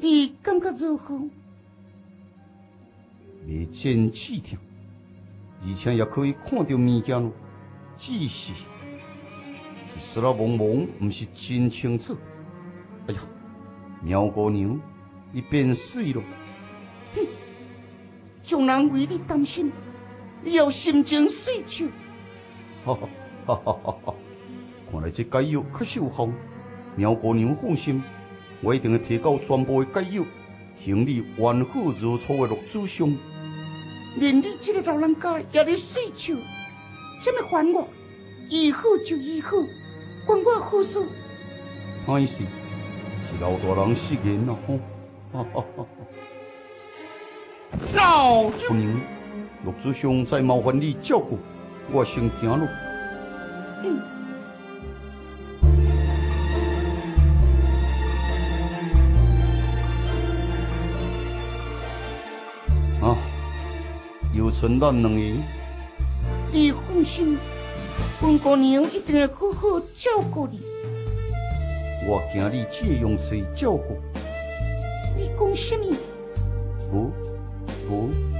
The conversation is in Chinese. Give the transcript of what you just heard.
你感觉如何？ 未真气痛，而且也可以看到物件咯。只是一丝仔蒙蒙，唔是真清楚。哎呀，苗姑娘，你变水咯！ 哼，众人为你担心，你又心情水手。 哈哈哈哈哈哈！看来这解药确实有效。苗姑娘放心，我一定会提高全部的解药，行你完好如初的落子兄。 连你这个老人家也咧水手，什么烦我？医好就医好，关我何事？ 歹势，是老大人失言啦吼！哈哈哈！ 老姑娘，落子兄再麻烦你照顾，我先行咯。啊，有存咱两个。 你放心，本姑娘一定会好好照顾你。 我惊你这样子照顾。 你讲什么？ 无。